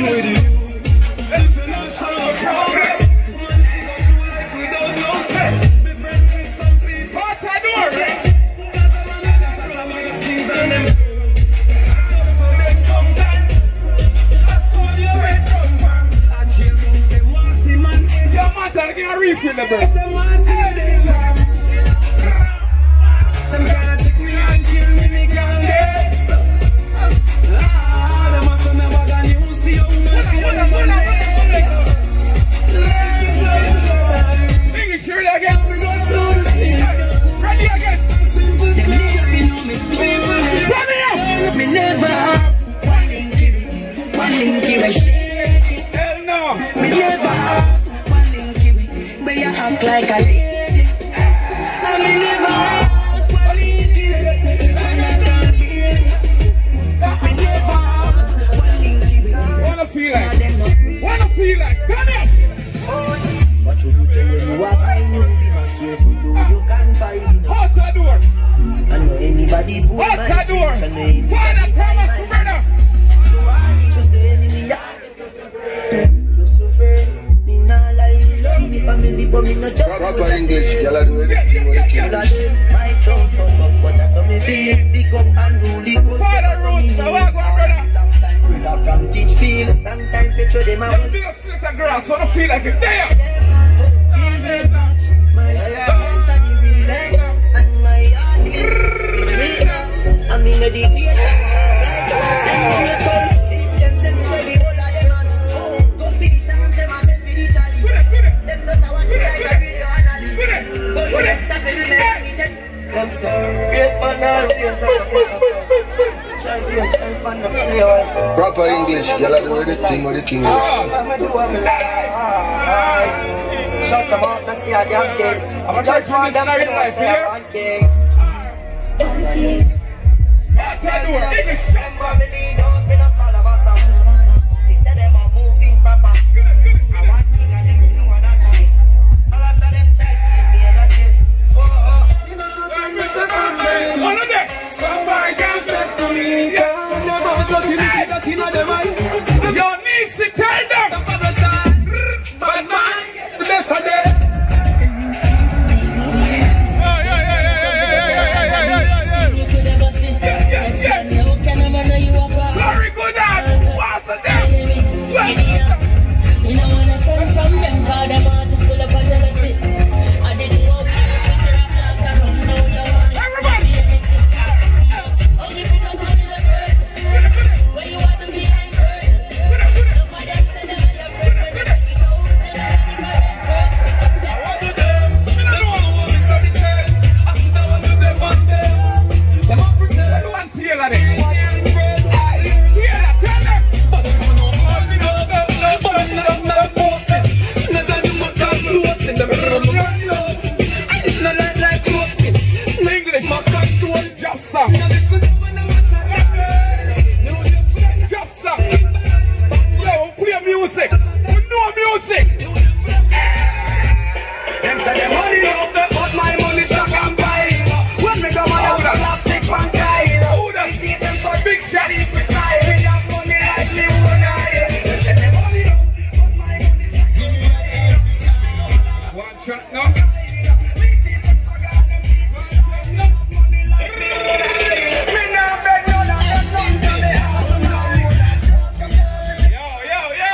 with you. International progress. One day go through life without no stress. Be friends with some people. What I do, Rex? Because I'm another type of magazines and them. I just saw them come down. That's all you went from. I chill with them, want to see man. Your man, tell me a refill the bird. Them want to see this. Them tryna check me and kill me, me can't get so. Them must never got news to your woman. English, hear it again. We go to the sea. Ready again. Turn me up. Me never have one linky we shake it. Hell no. Me never have one linky where you act like a lady. And me never have one linky when I can't hear it. Me never have one linky Wanna feel like? Wanna feel like? Turn it. what you do tell when you are buying you be my careful though you can find it. Hot a door. I know anybody put my Hot a door. drinks, I know anybody Father buy Thomas, my brother. so I need just enemy ya. Just so fair, me nah lie, love me family, but me not just Proper English, y'all do anything with the all king. of them my tongue turn up, but that's how me feel. Big up and rule it, but Father that's how me Roots, feel. so what, brother? Long time brother from Teachfield, long time picture them Let out. me do a slit of grass. Wanna feel like it? There. Feel very much, my friends are the realest, and my heart is real. I'm in the deep end. Them send me say the whole of them on go for the songs, them a send for the chalice. Them just a watch you like a video analyst. Go to them stop it with them. Them say great man always try to yourself and them say oh. Proper English, y'all do anything with the king. I'ma do what me like. Shut them out, let's see a damn thing. I'ma try to do this in real life, here. Hot a door. English shot. Family don't be no fall about them. Sister them a moving proper. I want king and them know what that time. All after them try to keep me in a jail. One of them. Somebody can say to me, your niece, tell them. Bad man, the best of them. Very good at what of them. You know when a friend from them call them out to pull up a jealousy. I did do a picture of class around now you want Everybody. only because I'm in the friend. When you want to be like her. Enough of them say them are your friend. When you take it out, then I want to them. Them up pretend to one tail of them. English, drop some. Drop some. Yo, play music. We know music. Them say them money love them, but my money stuck and buy. When me go my house, plastic man cry. Who that? See them so Big shot. deep style. We have money like me one eye. Them say them money love, but my money stuck and buy. One shot now. We see them so goddamn deep style. We have money like me one eye. Me nah beg none of them, none to me house. Yo, yo, yo.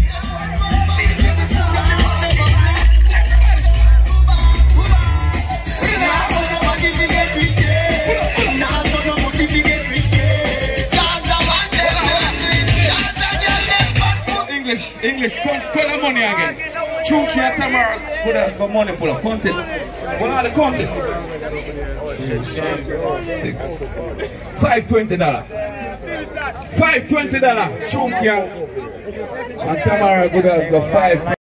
English, call the money again. Chunky and Tamara, good as got money full of content. What are the content? $520. $520. Chunky and Tamara, good as got $5.